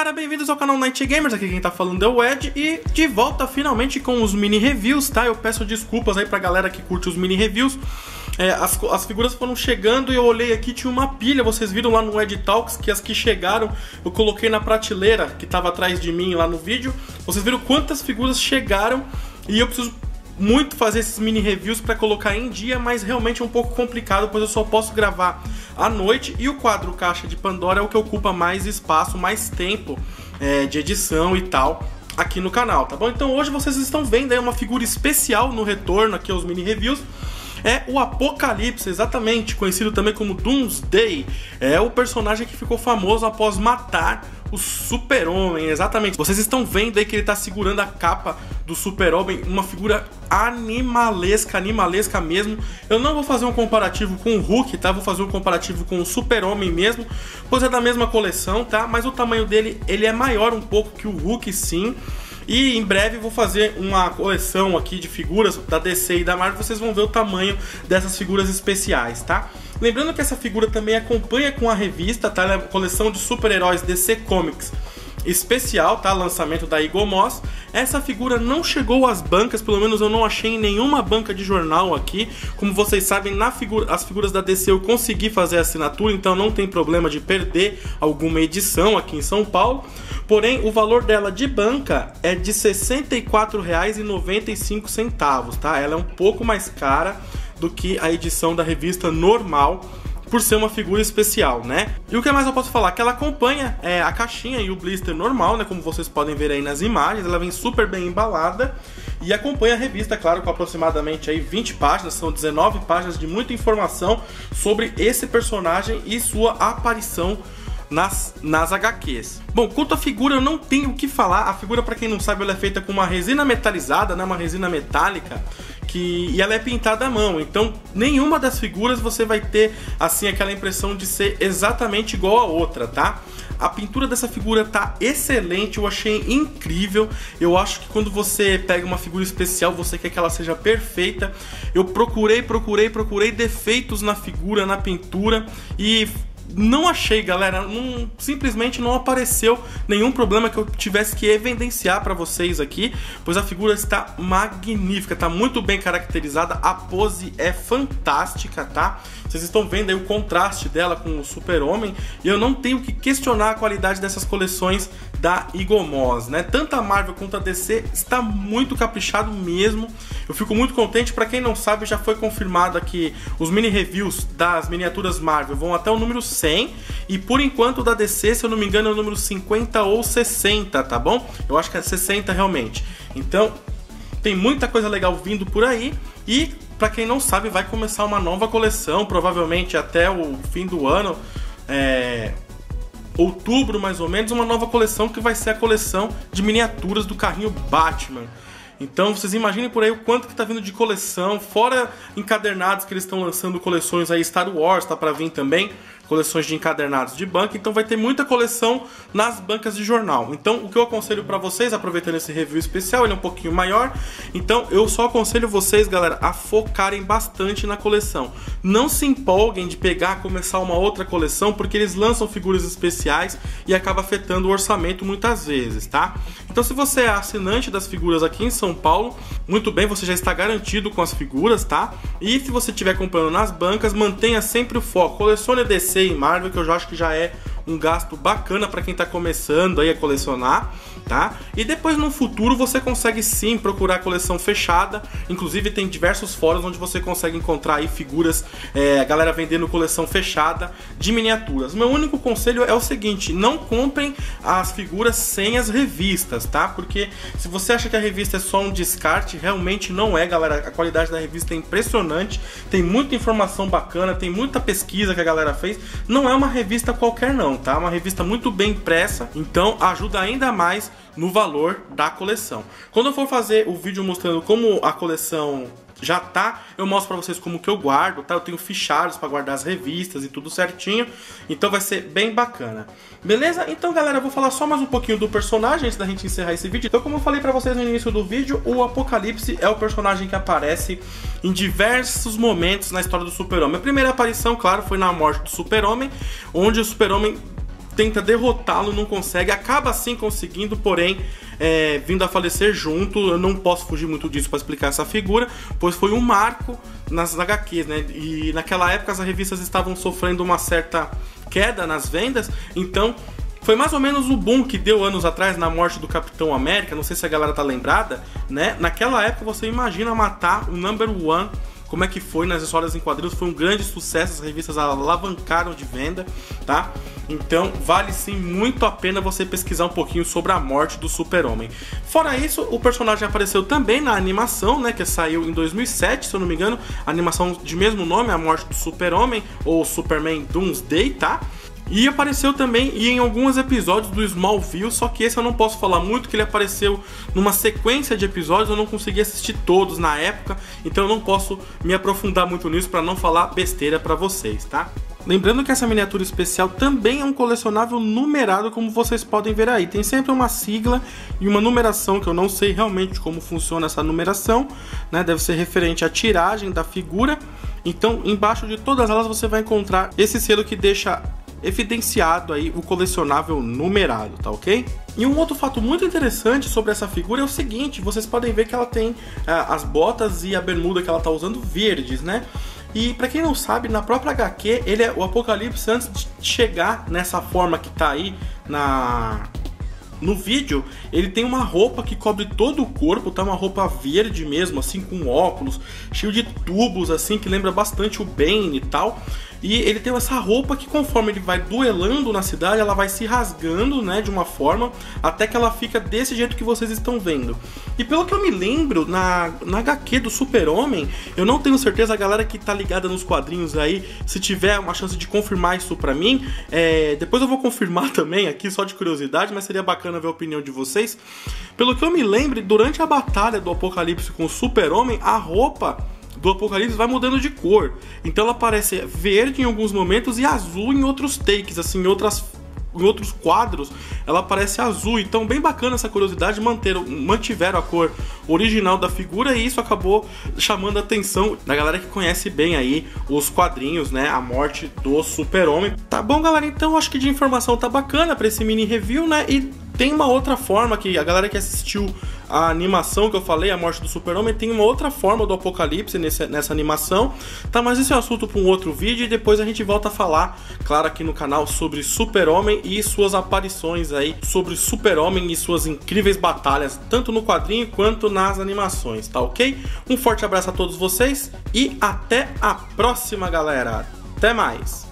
galera, bem-vindos ao canal Night Gamers, aqui quem tá falando é o Ed e de volta finalmente com os mini reviews, tá? Eu peço desculpas aí pra galera que curte os mini reviews. As figuras foram chegando e eu olhei aqui, tinha uma pilha, vocês viram lá no Ed Talks que as que chegaram eu coloquei na prateleira que tava atrás de mim lá no vídeo. Vocês viram quantas figuras chegaram e eu preciso muito fazer esses mini reviews para colocar em dia, mas realmente é um pouco complicado, pois eu só posso gravar à noite e o quadro Caixa de Pandora é o que ocupa mais espaço, mais tempo de edição e tal aqui no canal, tá bom? Então hoje vocês estão vendo aí uma figura especial no retorno aqui aos mini reviews. É o Apocalipse, exatamente, conhecido também como Doomsday. É o personagem que ficou famoso após matar o Super-Homem, exatamente. Vocês estão vendo aí que ele tá segurando a capa do Super-Homem, uma figura animalesca mesmo. Eu não vou fazer um comparativo com o Hulk, tá? Vou fazer um comparativo com o Super-Homem mesmo, pois é da mesma coleção, tá? Mas o tamanho dele, ele é maior um pouco que o Hulk, sim. E em breve vou fazer uma coleção aqui de figuras da DC e da Marvel, vocês vão ver o tamanho dessas figuras especiais, tá? Lembrando que essa figura também acompanha com a revista, tá? Ela é a coleção de super-heróis DC Comics especial, tá? Lançamento da Eagle Moss. Essa figura não chegou às bancas, pelo menos eu não achei em nenhuma banca de jornal aqui. Como vocês sabem, as figuras da DC eu consegui fazer a assinatura, então não tem problema de perder alguma edição aqui em São Paulo. Porém, o valor dela de banca é de R$ 64,95, tá? Ela é um pouco mais cara do que a edição da revista normal, por ser uma figura especial, né? E o que mais eu posso falar? Que ela acompanha a caixinha e o blister normal, né? Como vocês podem ver aí nas imagens, ela vem super bem embalada e acompanha a revista, claro, com aproximadamente aí 20 páginas, são 19 páginas de muita informação sobre esse personagem e sua aparição nas HQs. Bom, quanto à figura eu não tenho o que falar. A figura, para quem não sabe, ela é feita com uma resina metalizada, né? Uma resina metálica. E ela é pintada à mão, então nenhuma das figuras você vai ter assim aquela impressão de ser exatamente igual a outra, tá? A pintura dessa figura tá excelente, eu achei incrível. Eu acho que quando você pega uma figura especial, você quer que ela seja perfeita. Eu procurei defeitos na figura, na pintura e não achei, galera, simplesmente não apareceu nenhum problema que eu tivesse que evidenciar para vocês aqui, pois a figura está magnífica, está muito bem caracterizada, a pose é fantástica, tá? Vocês estão vendo aí o contraste dela com o Super-Homem e eu não tenho que questionar a qualidade dessas coleções da Eagle Moss, né? Tanto a Marvel quanto a DC está muito caprichado mesmo. Eu fico muito contente. Para quem não sabe, já foi confirmado aqui os mini reviews das miniaturas Marvel vão até o número 100 e por enquanto o da DC, se eu não me engano, é o número 50 ou 60, tá bom? Eu acho que é 60 realmente. Então, tem muita coisa legal vindo por aí e para quem não sabe, vai começar uma nova coleção, provavelmente até o fim do ano, outubro mais ou menos, uma nova coleção que vai ser a coleção de miniaturas do carrinho Batman. Então vocês imaginem por aí o quanto que tá vindo de coleção, fora encadernados que eles estão lançando coleções aí, Star Wars tá para vir também, coleções de encadernados de banca, então vai ter muita coleção nas bancas de jornal. Então o que eu aconselho para vocês, aproveitando esse review especial, ele é um pouquinho maior, então eu só aconselho vocês, galera, a focarem bastante na coleção. Não se empolguem de pegar, começar uma outra coleção, porque eles lançam figuras especiais e acaba afetando o orçamento muitas vezes, tá? Então se você é assinante das figuras aqui em São Paulo, muito bem, você já está garantido com as figuras, tá? E se você estiver comprando nas bancas, mantenha sempre o foco, colecione DC e Marvel, que eu já acho que já é um gasto bacana para quem está começando aí a colecionar, tá? E depois no futuro você consegue sim procurar a coleção fechada, inclusive tem diversos fóruns onde você consegue encontrar aí figuras, a galera vendendo coleção fechada de miniaturas. Meu único conselho é o seguinte, não comprem as figuras sem as revistas, tá? Porque se você acha que a revista é só um descarte, realmente não é, galera. A qualidade da revista é impressionante, tem muita informação bacana, tem muita pesquisa que a galera fez, não é uma revista qualquer não, tá? Uma revista muito bem impressa, então ajuda ainda mais no valor da coleção. Quando eu for fazer o vídeo mostrando como a coleção já tá, eu mostro pra vocês como que eu guardo, tá? Eu tenho fichários pra guardar as revistas e tudo certinho, então vai ser bem bacana. Beleza? Então, galera, eu vou falar só mais um pouquinho do personagem antes da gente encerrar esse vídeo. Então, como eu falei pra vocês no início do vídeo, o Apocalipse é o personagem que aparece em diversos momentos na história do Super-Homem. A primeira aparição, claro, foi na morte do Super-Homem, onde o Super-Homem tenta derrotá-lo, não consegue, acaba sim conseguindo, porém vindo a falecer junto. Eu não posso fugir muito disso para explicar essa figura, pois foi um marco nas HQs, né? E naquela época as revistas estavam sofrendo uma certa queda nas vendas, então foi mais ou menos o boom que deu anos atrás na morte do Capitão América. Não sei se a galera tá lembrada, né? Naquela época você imagina matar o Number One. Como é que foi nas histórias em quadrinhos? Foi um grande sucesso, as revistas alavancaram de venda, tá? Então vale sim muito a pena você pesquisar um pouquinho sobre a morte do Super-Homem. Fora isso, o personagem apareceu também na animação, né, que saiu em 2007, se eu não me engano, a animação de mesmo nome, A Morte do Super-Homem, ou Superman Doomsday, tá? E apareceu também em alguns episódios do Smallville, só que esse eu não posso falar muito, que ele apareceu numa sequência de episódios, eu não consegui assistir todos na época, então eu não posso me aprofundar muito nisso para não falar besteira para vocês, tá? Lembrando que essa miniatura especial também é um colecionável numerado, como vocês podem ver aí. Tem sempre uma sigla e uma numeração, que eu não sei realmente como funciona essa numeração, né? Deve ser referente à tiragem da figura. Então, embaixo de todas elas você vai encontrar esse selo que deixa evidenciado aí o colecionável numerado, tá ok? E um outro fato muito interessante sobre essa figura é o seguinte: vocês podem ver que ela tem as botas e a bermuda que ela tá usando verdes, né? E pra quem não sabe, na própria HQ, ele é o Apocalipse antes de chegar nessa forma que tá aí no vídeo. Ele tem uma roupa que cobre todo o corpo, tá? Uma roupa verde mesmo, assim, com óculos, cheio de tubos, assim, que lembra bastante o Bane e tal. E ele tem essa roupa que, conforme ele vai duelando na cidade, ela vai se rasgando, né, de uma forma, até que ela fica desse jeito que vocês estão vendo. E pelo que eu me lembro, na HQ do Super-Homem, eu não tenho certeza, a galera que tá ligada nos quadrinhos aí, se tiver uma chance de confirmar isso pra mim, depois eu vou confirmar também aqui, só de curiosidade, mas seria bacana ver a opinião de vocês. Pelo que eu me lembro, durante a batalha do Apocalipse com o Super-Homem, a roupa do Apocalipse vai mudando de cor. Então ela parece verde em alguns momentos e azul em outros takes, assim, em outros quadros ela parece azul. Então bem bacana essa curiosidade, mantiveram a cor original da figura, e isso acabou chamando a atenção da galera que conhece bem aí os quadrinhos, né, a morte do Super-Homem. Tá bom, galera, então acho que de informação tá bacana pra esse mini review, né? E tem uma outra forma que a galera que assistiu a animação que eu falei, A Morte do Super-Homem, tem uma outra forma do Apocalipse nessa animação, tá? Mas esse é um assunto para um outro vídeo, e depois a gente volta a falar, claro, aqui no canal sobre Super-Homem e suas aparições aí, sobre Super-Homem e suas incríveis batalhas, tanto no quadrinho quanto nas animações, tá ok? Um forte abraço a todos vocês e até a próxima, galera! Até mais!